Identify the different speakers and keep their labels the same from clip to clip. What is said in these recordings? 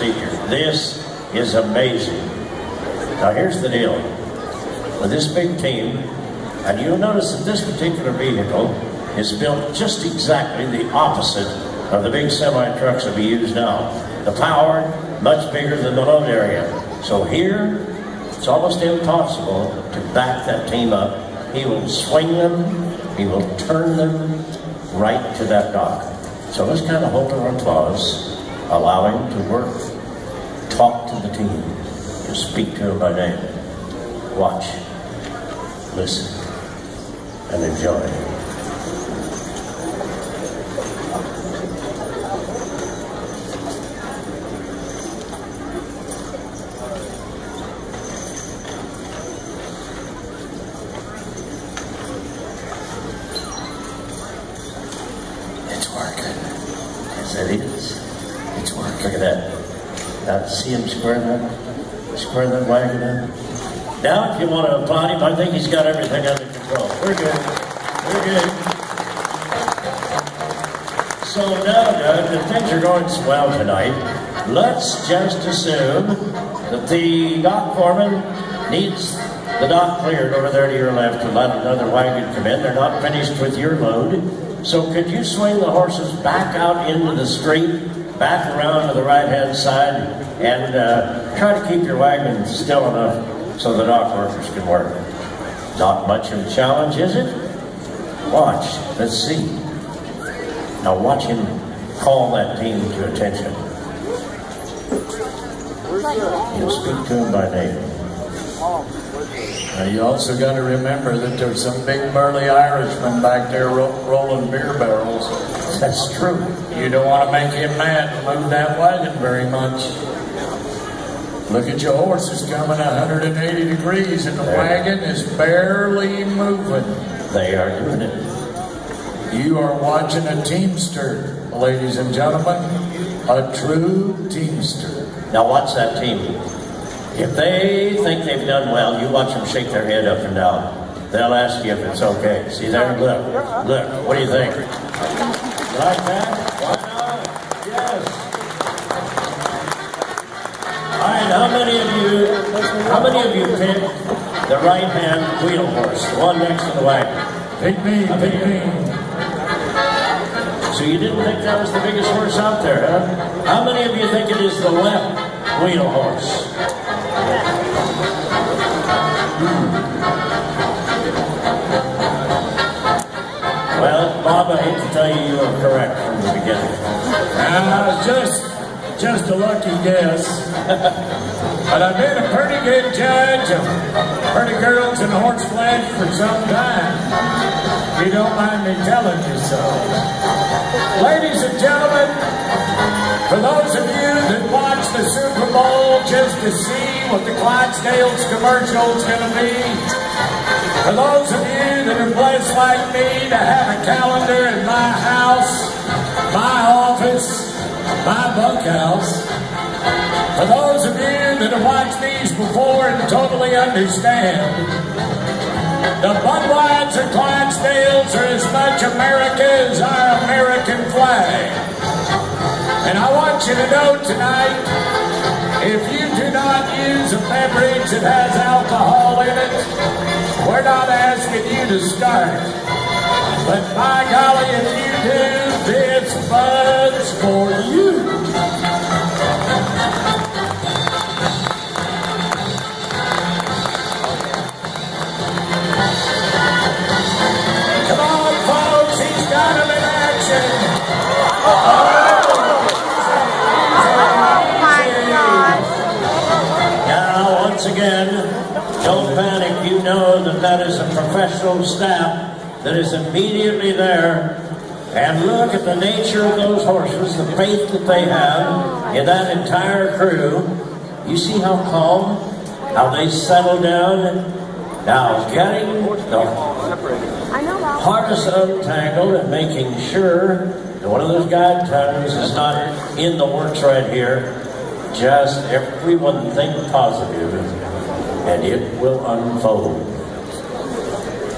Speaker 1: procedure. This is amazing. Now here's the deal. With this big team, and you'll notice that this particular vehicle is built just exactly the opposite of the big semi-trucks that we use now. The power, much bigger than the load area. So here, it's almost impossible to back that team up. He will swing them, he will turn them right to that dock. So let's kind of hold our applause, allow him to work, talk to the team, and speak to him by name. Watch, listen, and enjoy. It is. It's working. Look at that. Now, see him square that wagon in? Now, if you want to applaud him, I think he's got everything under control. We're good. We're good. So now, Doug, that things are going swell tonight, let's just assume that the dock foreman needs the dock cleared over there to your left to let another wagon come in. They're not finished with your load. So could you swing the horses back out into the street, back around to the right-hand side, and try to keep your wagon still enough so the dock workers can work? Not much of a challenge, is it? Watch. Let's see. Now watch him call that team to attention. He'll speak to him by name.
Speaker 2: Now you also got to remember that there's some big burly Irishmen back there rolling beer barrels.
Speaker 1: That's true.
Speaker 2: You don't want to make him mad and move that wagon very much. Look at your horses coming 180 degrees and the wagon is barely moving.
Speaker 1: They are doing it.
Speaker 2: You are watching a teamster, ladies and gentlemen. A true teamster.
Speaker 1: Now watch that team. If they think they've done well, you watch them shake their head up and down. They'll ask you if it's okay. See there? Look. Look. What do you think? Like that? Why not? Yes. All right, how many of you picked the right-hand wheel horse, the one next to the wagon?
Speaker 2: Pick me.
Speaker 1: So you didn't think that was the biggest horse out there, huh? How many of you think it is the left wheel horse? Well, Bob, I hate to tell you, you were correct from the beginning.
Speaker 2: Just a lucky guess. But I've been a pretty good judge of pretty girls in horse flesh for some time. If you don't mind me telling you so. Ladies and gentlemen, for those of you that watch the Super Bowl just to see what the Clydesdales commercial is going to be, for those of you that are blessed like me to have a calendar in my house, my office, my bunkhouse, for those of you that have watched these before and totally understand, the Budweiser Clydesdales are as much America as our American flag. And I want you to know tonight, if you do not use a beverage that has alcohol in it, we're not asking you to start. But by golly, if you do, this Bud's for you. Come on, folks, he's got him in action.
Speaker 1: Once again, don't panic. You know that is a professional staff that is immediately there. And look at the nature of those horses, the faith that they have in that entire crew. You see how calm, how they settle down. Now, getting the harness untangled and making sure that one of those guide tongues is not in the works right here. Just everyone think positive, and it will unfold.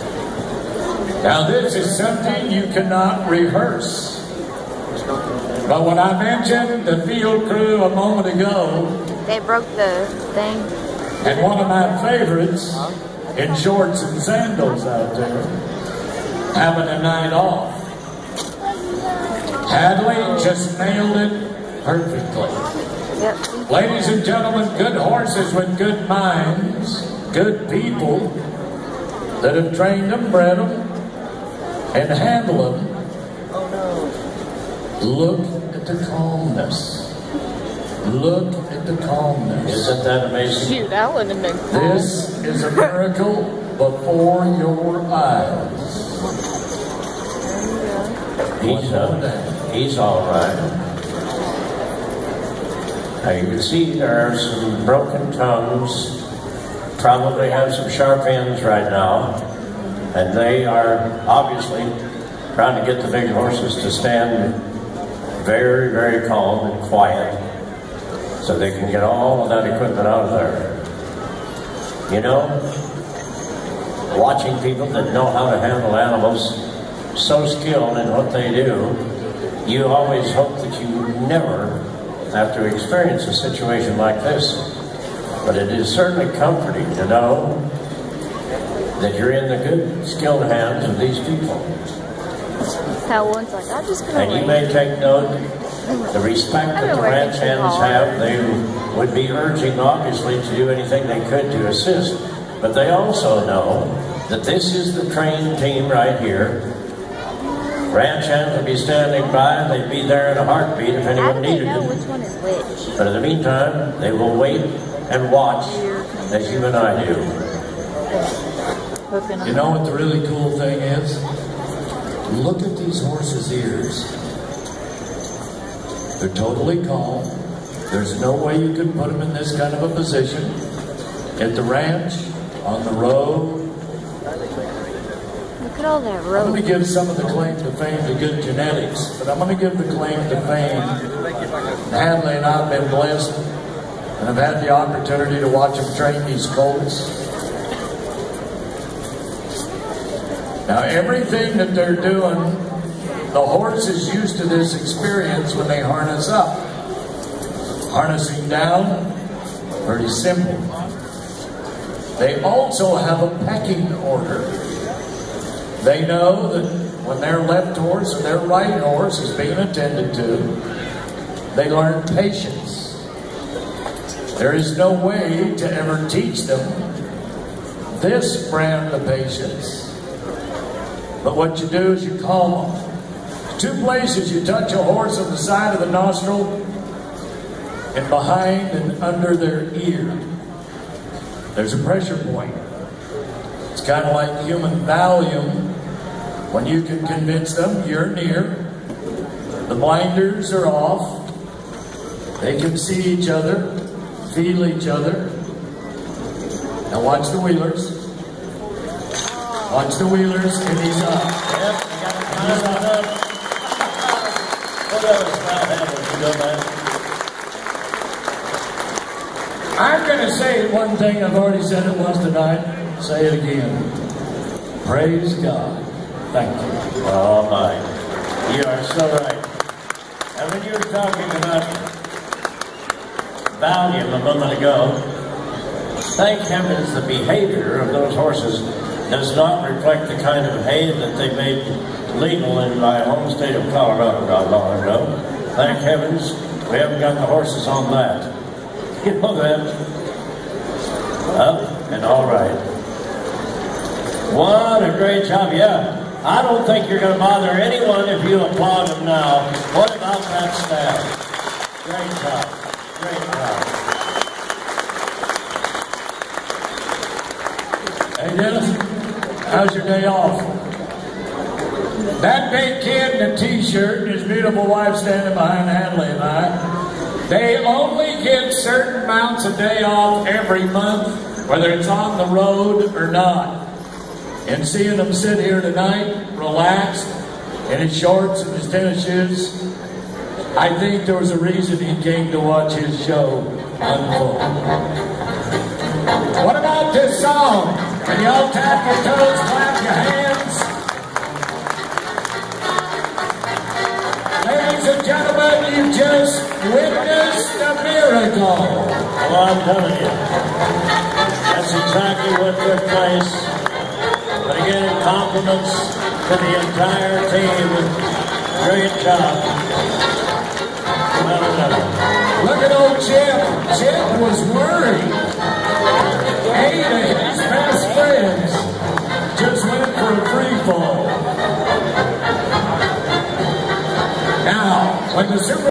Speaker 2: Now this is something you cannot rehearse. But when I mentioned the field crew a moment ago,
Speaker 3: they broke the thing.
Speaker 2: And one of my favorites, in shorts and sandals out there, having a night off. Hadley just nailed it perfectly.
Speaker 3: Yep.
Speaker 2: Ladies and gentlemen, good horses with good minds, good people that have trained them, bred them, and handle them. Look at the calmness. Look at the calmness.
Speaker 1: Isn't that amazing?
Speaker 3: Shoot, that wouldn't have been cool.
Speaker 2: This is a miracle before your eyes.
Speaker 1: He's all right. Now you can see there are some broken tongues. Probably have some sharp ends right now. And they are obviously trying to get the big horses to stand very, very calm and quiet so they can get all of that equipment out of there. You know, watching people that know how to handle animals so skilled in what they do, you always hope that you never have to experience a situation like this. But it is certainly comforting to know that you're in the good, skilled hands of these people.
Speaker 3: How one's like, I'm just gonna
Speaker 1: And you may take note, the respect that the ranch hands have, they would be urging, obviously, to do anything they could to assist. But they also know that this is the trained team right here. Ranch hands would be standing by, and they'd be there in a heartbeat if anyone needed
Speaker 3: How do they know
Speaker 1: it.
Speaker 3: which one is which?
Speaker 1: But in the meantime, they will wait and watch as you and I do.
Speaker 2: You know what the really cool thing is? Look at these horses' ears. They're totally calm. There's no way you can put them in this kind of a position. At the ranch, on the road.
Speaker 3: Look at all that
Speaker 2: I'm
Speaker 3: road.
Speaker 2: going to give some of the claim to fame to good genetics, but I'm going to give the claim to fame. Hadley and I have been blessed, and I've had the opportunity to watch them train these colts. Now, everything that they're doing, the horse is used to this experience when they harness up. Harnessing down, pretty simple. They also have a pecking order. They know that when their left horse and their right horse is being attended to, they learn patience. There is no way to ever teach them this brand of patience. But what you do is you calm them. Two places you touch a horse on the side of the nostril and behind and under their ear. There's a pressure point. It's kind of like human Valium. When you can convince them you're near, the blinders are off, they can see each other, feel each other. Now watch the wheelers. Watch the wheelers, and he's up.
Speaker 1: Yep, we got to climb on up. What else now happens, you know, man?
Speaker 2: I'm going to say one thing, I've already said it once tonight, say it again. Praise God. Thank you.
Speaker 1: Oh my, you are so right. And when you were talking about Valium a moment ago, thank heavens the behavior of those horses does not reflect the kind of behavior that they made legal in my home state of Colorado not long ago. Thank heavens we haven't got the horses on that. You know that? Up and all right. What a great job, yeah. I don't think you're going to bother anyone if you applaud them now. What about that staff? Great job. Great job.
Speaker 2: Hey, Dennis, how's your day off? That big kid in a t-shirt and his beautiful wife standing behind Hadley and I, they only get certain amounts of day off every month, whether it's on the road or not. And seeing him sit here tonight, relaxed, in his shorts and his tennis shoes, I think there was a reason he came to watch his show unfold. What about this song? Can y'all tap your toes, clap your hands? Ladies and gentlemen, just witnessed a miracle.
Speaker 1: Well, I'm telling you, that's exactly what took place. But again, compliments to the entire team. Brilliant job. Well done.
Speaker 2: Look at old Chip. Chip was worried. Eight of his best friends just went for a free fall. Now, when the Super